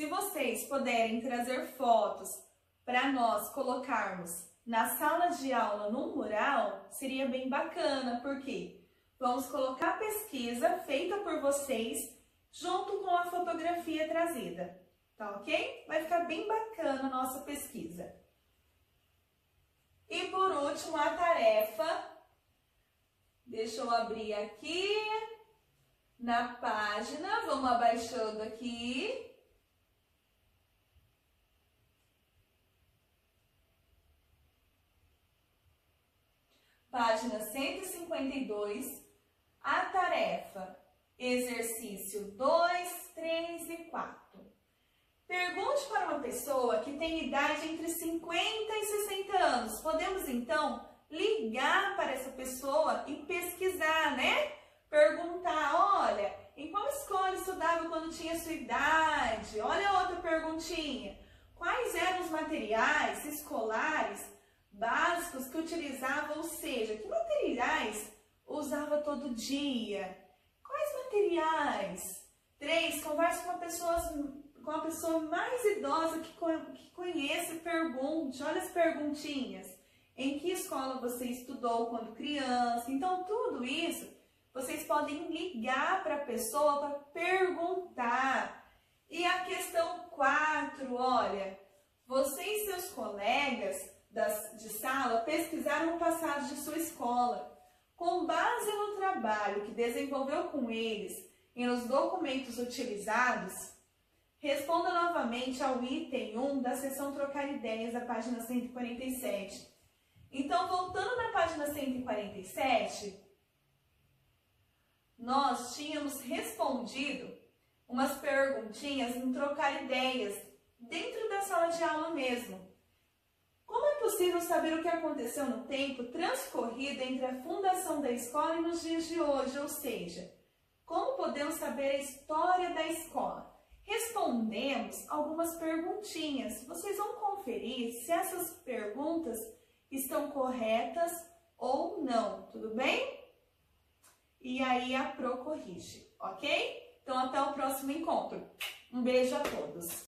Se vocês puderem trazer fotos para nós colocarmos na sala de aula no mural, seria bem bacana, porque vamos colocar a pesquisa feita por vocês junto com a fotografia trazida, tá ok? Vai ficar bem bacana a nossa pesquisa. E por último, a tarefa, deixa eu abrir aqui na página, vamos abaixando aqui. Página 152, a tarefa, exercício 2, 3 e 4. Pergunte para uma pessoa que tem idade entre 50 e 60 anos. Podemos, então, ligar para essa pessoa e pesquisar, né? Perguntar, olha, em qual escola estudava quando tinha sua idade? Olha outra perguntinha. Quais eram os materiais escolares básicos que utilizava, ou seja, que materiais usava todo dia? Quais materiais? 3, converse com a pessoa mais idosa que conhece, pergunte, olha as perguntinhas. Em que escola você estudou quando criança? Então, tudo isso, vocês podem ligar para a pessoa para perguntar. E a questão 4, olha, você e seus colegas de sala pesquisaram o passado de sua escola. Com base no trabalho que desenvolveu com eles e nos documentos utilizados, responda novamente ao item 1 da seção Trocar Ideias, da página 147. Então, voltando na página 147, nós tínhamos respondido umas perguntinhas em Trocar Ideias, dentro da sala de aula mesmo. Como é possível saber o que aconteceu no tempo transcorrido entre a fundação da escola e nos dias de hoje? Ou seja, como podemos saber a história da escola? Respondemos algumas perguntinhas. Vocês vão conferir se essas perguntas estão corretas ou não, tudo bem? E aí a Pro corrige, ok? Então até o próximo encontro. Um beijo a todos!